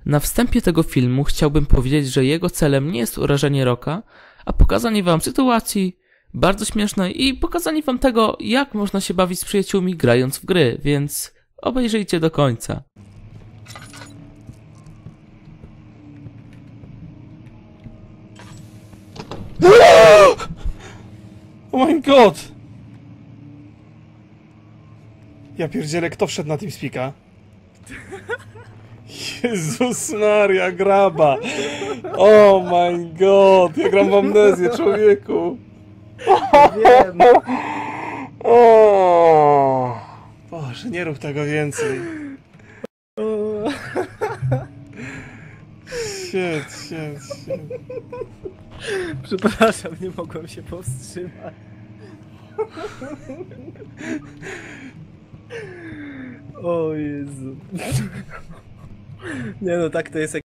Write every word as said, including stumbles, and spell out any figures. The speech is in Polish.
Na wstępie tego filmu chciałbym powiedzieć, że jego celem nie jest urażenie Rocka, a pokazanie wam sytuacji bardzo śmiesznej i pokazanie wam tego, jak można się bawić z przyjaciółmi grając w gry, więc obejrzyjcie do końca. Oh my god! Ja pierdzielę, kto wszedł na TeamSpeaka? Jezus Maria, graba! Oh my god! Ja gram w amnezję, człowieku! Wiem. O, Boże, nie rób tego więcej. Shit, shit, shit. Przepraszam, nie mogłem się powstrzymać. O Jezu. Nie no, tak to jest jak